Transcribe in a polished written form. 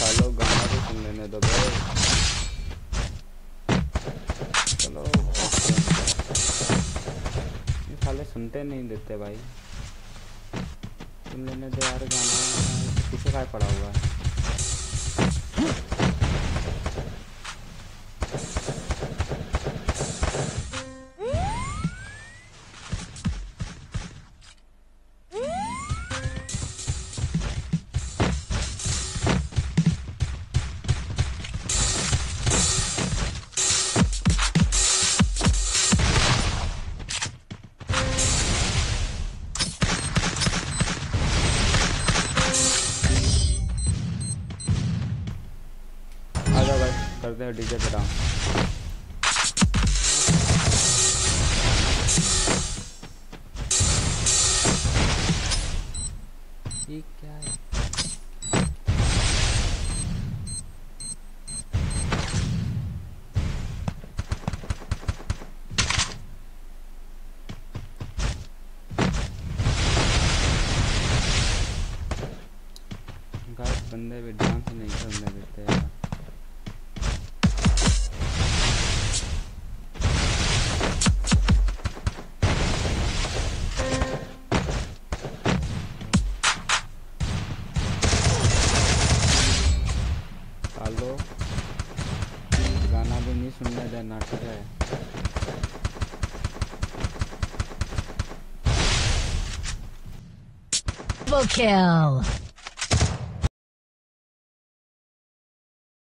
सालो गाना तो सुन लेने दो भाई। चलो ये साले सुनते नहीं देते भाई, सुन लेने दो यार गाना, पीछे क्या पड़ा हुआ है। आजा भाई करते हैं डीजे पे डांस। ये क्या है? गाइस बंदे भी डांस नहीं करने देते यार। सालो गाना भी नहीं सुनने देना, ठीक है। Double kill.